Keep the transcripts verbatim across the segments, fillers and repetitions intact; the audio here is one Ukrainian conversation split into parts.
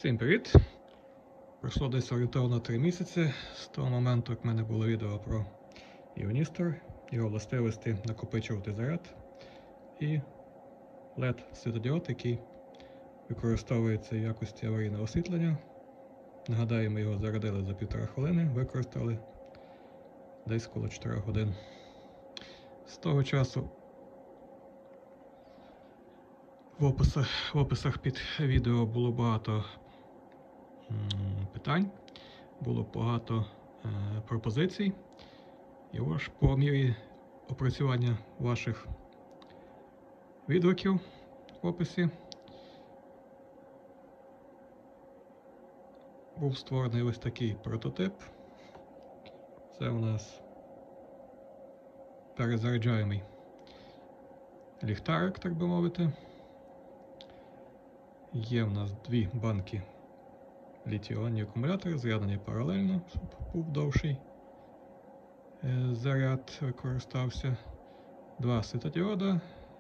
Всім привіт! Пройшло десь орієнтовно три місяці з того моменту, як в мене було відео про іоністор, його властивості накопичувати заряд і лед світодіод, який використовується в якості аварійного освітлення. Нагадаю, ми його зарядили за півтора хвилини, використали десь коло чотирьох годин. З того часу в описах, в описах під відео було багато питань, було багато е, пропозицій, і ось по мірі опрацювання ваших відгуків в описі був створений ось такий прототип. Це у нас перезаряджаємий ліхтарик, так би мовити. Є в нас дві банки літій-іонні акумулятори, з'єднані паралельно, щоб був довший заряд використався. Два світодіода.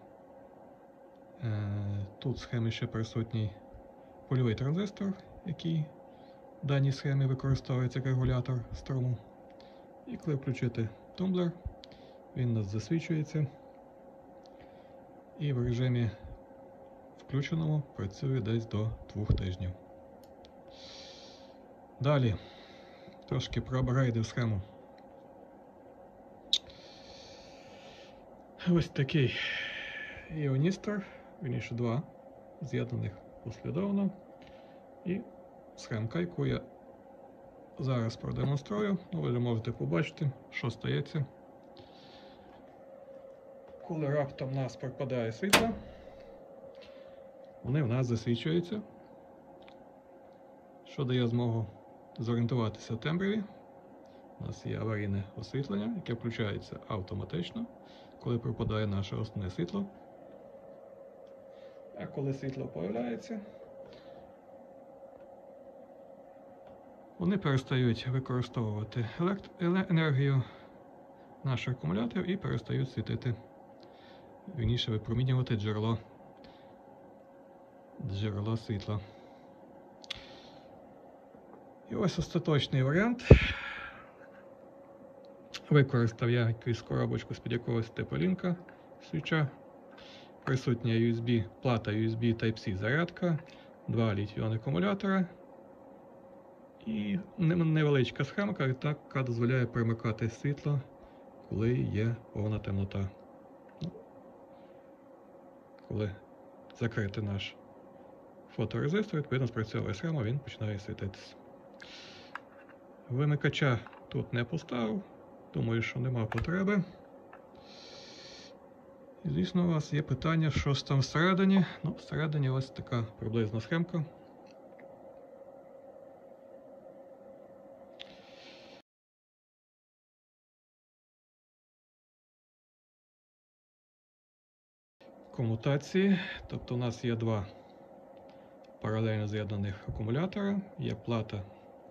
Тут в схемі ще присутній польовий транзистор, який в даній схемі використовується як регулятор струму. І коли включити тумблер, він у нас засвічується і в режимі включеному працює десь до двох тижнів. Далі трошки проапгрейдив схему. Ось такий іоністор, вірніше два, з'єднаних послідовно. І схемка, яку я зараз продемонструю. Ну, ви можете побачити, що стається, коли раптом в нас пропадає світло. Вони в нас засвічуються, що дає змогу зорієнтуватися в темряві. У нас є аварійне освітлення, яке включається автоматично, коли пропадає наше основне світло. А коли світло з'являється, вони перестають використовувати енергію наших акумуляторів і перестають світити, вірніше випромінювати джерело, джерело світла. І ось остаточний варіант. Використав я якусь коробочку з-під якогось типу лінка свіча. Присутня ю ес бі, плата ю ес бі Type-C зарядка, два літій-іонні акумулятора і невеличка схемка, яка дозволяє примикати світло, коли є повна темнота. Коли закрити наш фоторезистор, відповідно спрацьовує схема, він починає світитися. Вимикача тут не поставив, думаю, що нема потреби. І, звісно, у вас є питання, що ж там всередині. Ну, всередині ось така приблизна схемка. Комутації, тобто у нас є два паралельно з'єднаних акумулятора, є плата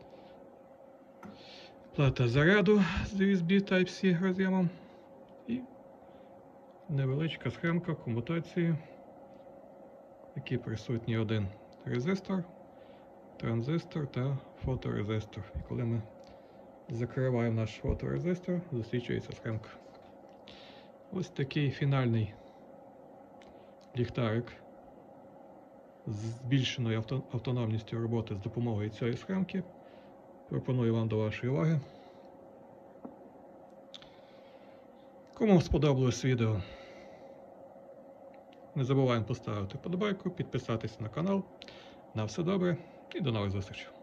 Плата заряду з ю ес бі Type-C роз'ємом і невеличка схемка комутації, в якій присутній один резистор, транзистор та фоторезистор. І коли ми закриваємо наш фоторезистор, засвічується схемка. Ось такий фінальний ліхтарик з збільшеною авто автономністю роботи з допомогою цієї схемки. Пропоную вам до вашої уваги. Кому сподобалось відео, не забуваємо поставити вподобайку, підписатися на канал. На все добре і до нових зустрічей.